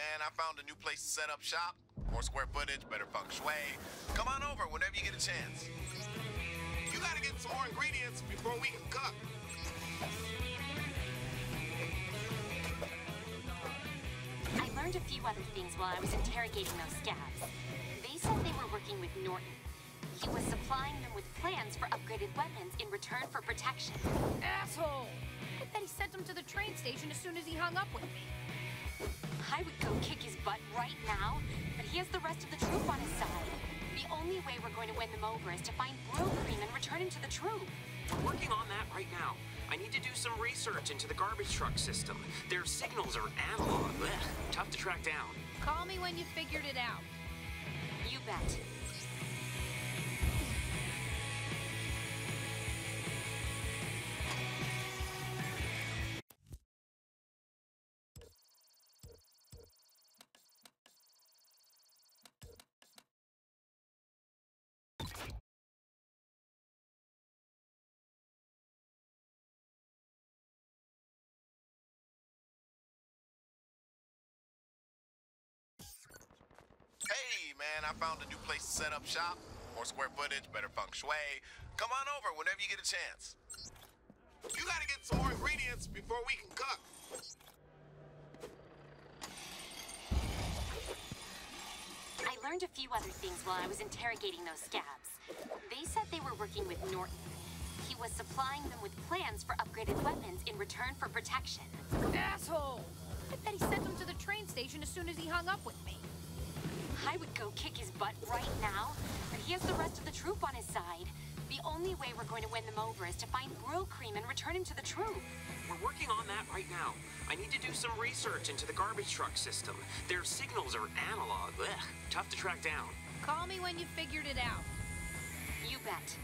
man, I found a new place to set up shop. More square footage, better feng shui. Come on over whenever you get a chance. You gotta get some more ingredients before we can cook. I learned a few other things while I was interrogating those scabs. They said they were working with Norton. He was supplying them with plans for upgraded weapons in return for protection. Asshole! I bet he sent them to the train station as soon as he hung up with me. I would go kick his butt right now, but he has the rest of the troop on his side. The only way we're going to win them over is to find Brylcreem and return him to the troop. We're working on that right now. I need to do some research into the garbage truck system. Their signals are analog. Ugh, tough to track down. Call me when you figured it out. You bet. Hey, man, I found a new place to set up shop. More square footage, better feng shui. Come on over whenever you get a chance. You gotta get some more ingredients before we can cook. I learned a few other things while I was interrogating those scabs. They said they were working with Norton. He was supplying them with plans for upgraded weapons in return for protection. Asshole! I bet he sent them to the train station as soon as he hung up with me. I would go kick his butt right now, but he has the rest of the troop on his side. The only way we're going to win them over is to find Brylcreem and return him to the troop. We're working on that right now. I need to do some research into the garbage truck system. Their signals are analog. Ugh, tough to track down. Call me when you figured it out. You bet.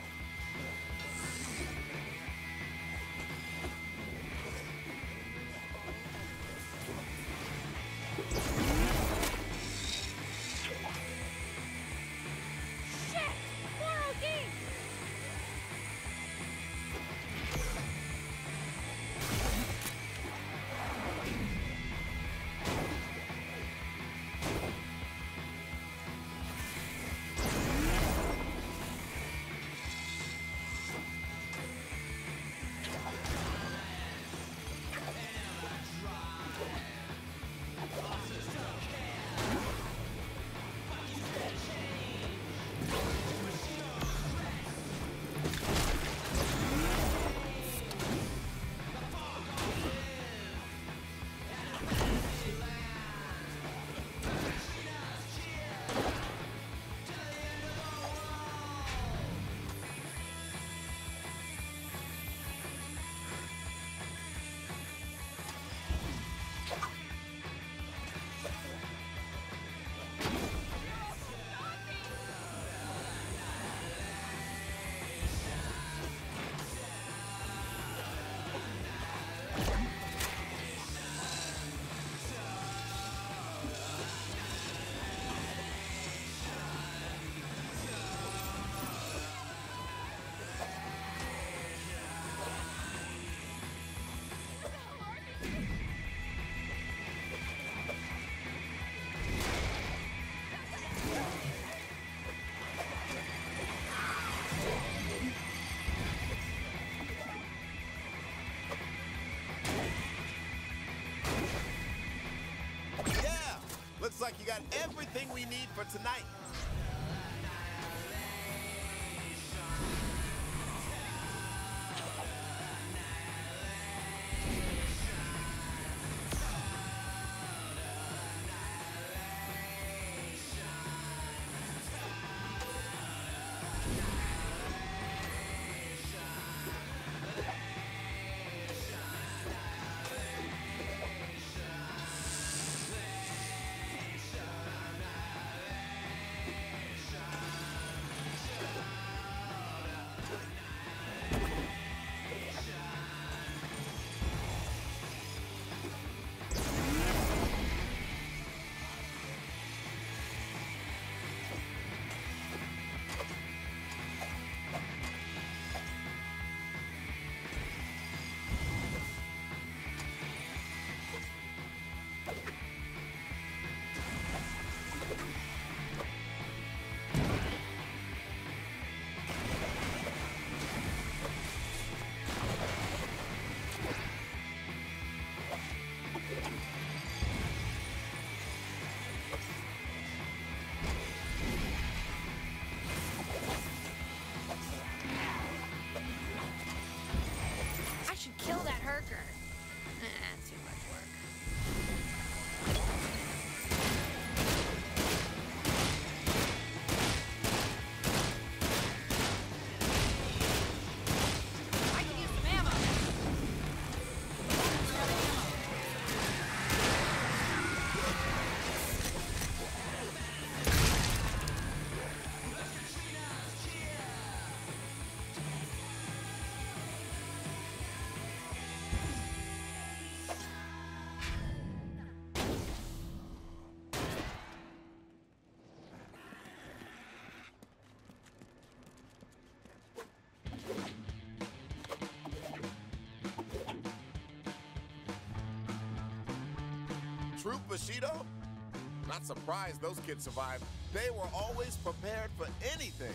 Looks like you got everything we need for tonight. Troop Bushido? Not surprised those kids survived. They were always prepared for anything.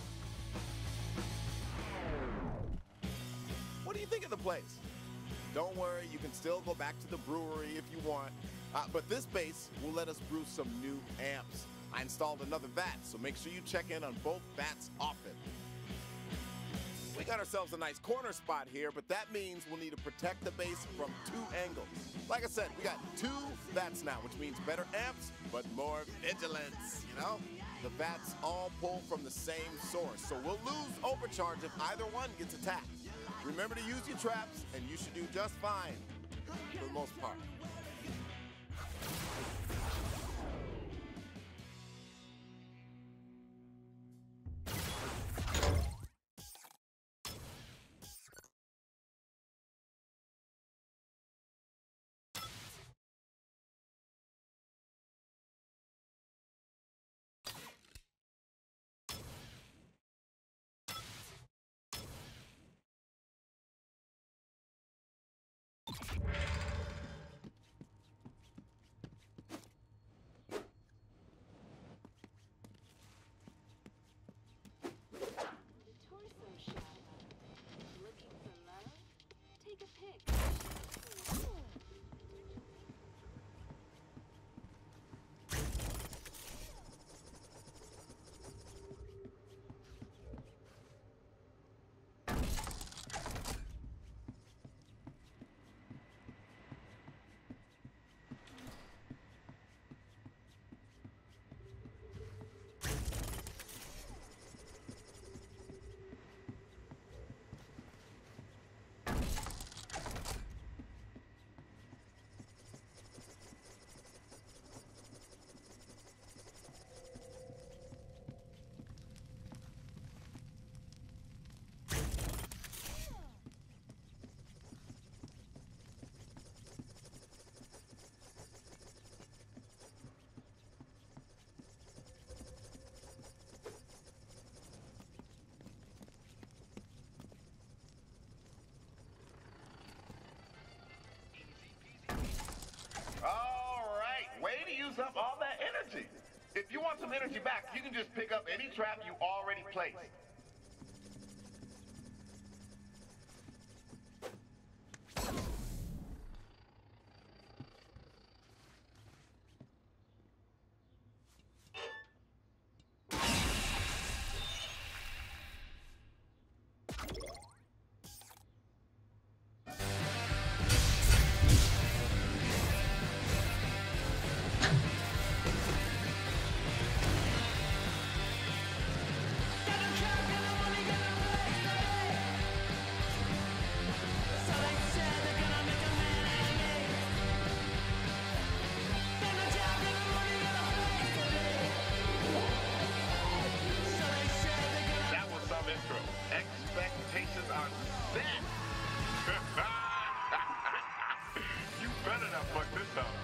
What do you think of the place? Don't worry, you can still go back to the brewery if you want. But this base will let us brew some new amps. I installed another vat, so make sure you check in on both vats often. We got ourselves a nice corner spot here, but that means we'll need to protect the base from 2 angles. Like I said, we got 2 vats now, which means better amps, but more vigilance, you know? The vats all pull from the same source, so we'll lose overcharge if either one gets attacked. Remember to use your traps, and you should do just fine, for the most part. Use up all that energy. If you want some energy back, you can just pick up any trap you already placed. Expectations are set. You better not fuck this up.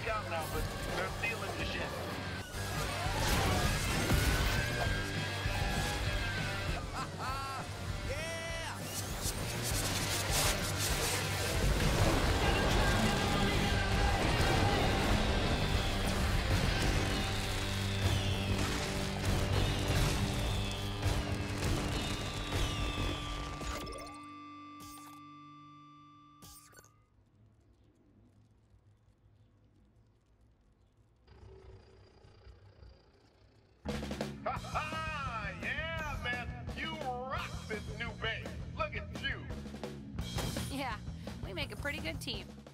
freak out now, but they're stealing your shit. Yeah, man, you rock this new base. Look at you. Yeah, we make a pretty good team.